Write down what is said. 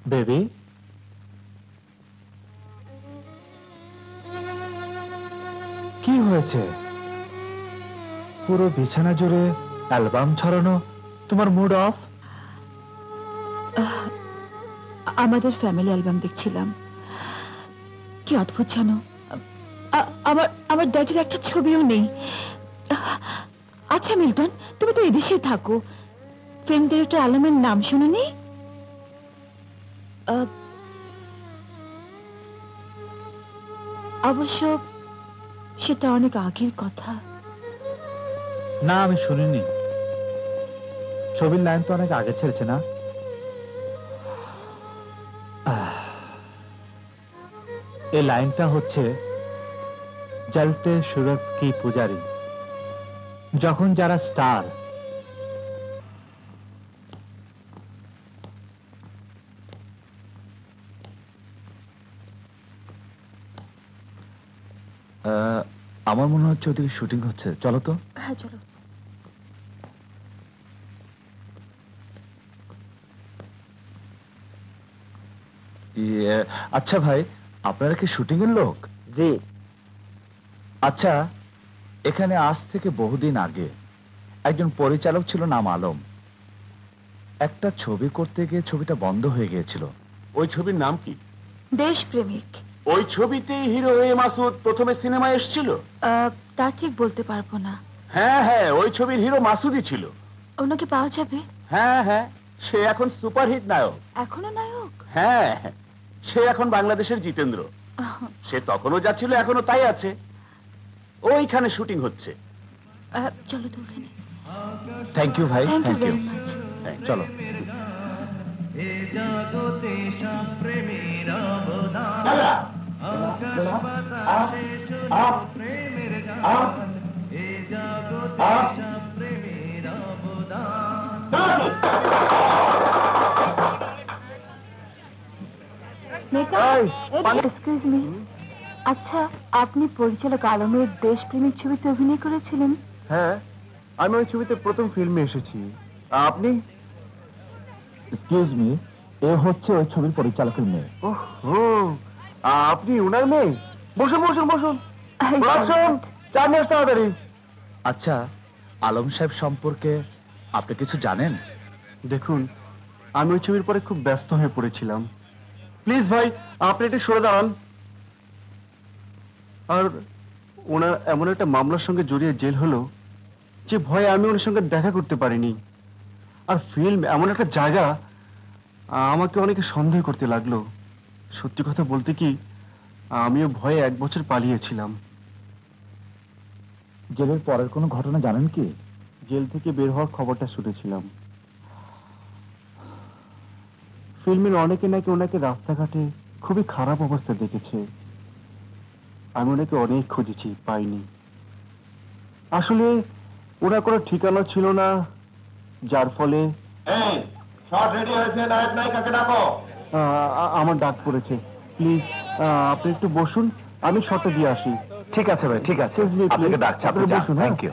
Baby, কি হয়েছে? পুরো বিছানা জুড়ে অ্যালবাম ছড়ানো, তোমার মুড অফ? আমাদের ফ্যামিলি অ্যালবাম দেখছিলাম। কি অদ্ভুত জানো, আমার আমার ড্যাডির একটা ছবিও নেই। আচ্ছা মিল্টন, তুমি তো এদেশে থাকো, ফিল্ম ডিরেক্টর আলমের নাম শুনোনি? অবশ্য সেটা অনেক আগের কথা। না, আমি শুনিনি। ছবির লাইন তো অনেক আগে ছেড়েছে না? এই লাইনটা হচ্ছে জলতে সুরজ কি পূজারি। যখন যারা স্টার আমার মনে হচ্ছে ওদিকে শুটিং হচ্ছে, চলো তো। হ্যাঁ চলো। আচ্ছা ভাই, আপনারা কি শুটিং এর লোক? জি। আচ্ছা, এখানে আজ থেকে বহুদিন আগে একজন পরিচালক ছিল, নাম আলম। একটা ছবি করতে গিয়ে ছবিটা বন্ধ হয়ে গিয়েছিল। ওই ছবির নাম কি? দেশপ্রেমিক। ওই ছবিতেই হিরো হয়ে মাসুদ প্রথমে সিনেমায় এসেছিল। তা ঠিক বলতে পারবো না। হ্যাঁ হ্যাঁ, ওই ছবির হিরো মাসুদই ছিল। ওনাকে পাওয়া যাবে? হ্যাঁ হ্যাঁ, সে এখন সুপারহিট নায়ক। এখনো নায়ক? হ্যাঁ, সে এখন বাংলাদেশের জিতেন্দ্র। সে তখনও যা ছিল এখনো তাই আছে। ওইখানে শুটিং হচ্ছে। চলো তো ওখানে। থ্যাংক ইউ ভাই, thank you thank you. Very much. চলো। এক্সকিউজ মি, আচ্ছা আপনি পরিচালক আলমের দেশপ্রেমিক ছবিতে অভিনয় করেছিলেন? হ্যাঁ, আমি ওই ছবিতে প্রথম ফিল্মে এসেছি। আপনি? এক্সকিউজ মি, এ হচ্ছে ওই ছবির পরিচালকের মেয়ে। ওহো, আপনি উনার মেয়ে? বসুন বসুন বসুন। বসুন, চা নিয়ে আসতে তাড়াতাড়ি। আচ্ছা, আলম সাহেব সম্পর্কে আপনি কিছু জানেন? দেখুন, আমি ওই ছবির পরে খুব ব্যস্ত হয়ে পড়েছিলাম। প্লিজ ভাই, আপনি একটু সরে দাঁড়ান। আর ওনার এমন একটা মামলার সঙ্গে জড়িয়ে জেল হলো যে ভয়ে আমি ওনার সঙ্গে দেখা করতে পারিনি। আর ফিল্ম এমন একটা জায়গা, আমাকে অনেকে সন্দেহ করতে লাগলো। সত্যি কথা বলতে কি, আমিও ভয়ে 1 বছর পালিয়েছিলাম। জেলের পরের কোনো ঘটনা জানেন কি? জেল থেকে বের হওয়ার খবরটা শুনেছিলাম। ফিল্মের অনেকে নাকি ওনাকে রাস্তাঘাটে খুবই খারাপ অবস্থা দেখেছে। আমি ওনাকে অনেক খুঁজেছি, পাইনি। আসলে ওনার কোনো ঠিকানা ছিল না, যার ফলে আমার ডাক পড়েছে। প্লিজ আপনি একটু বসুন, আমি শটে দিয়ে আসি। ঠিক আছে ভাই, ঠিক আছে। Please, আপনাকে ডাকছি, আপনি যান। বসুন, হ্যাঁ। Thank you.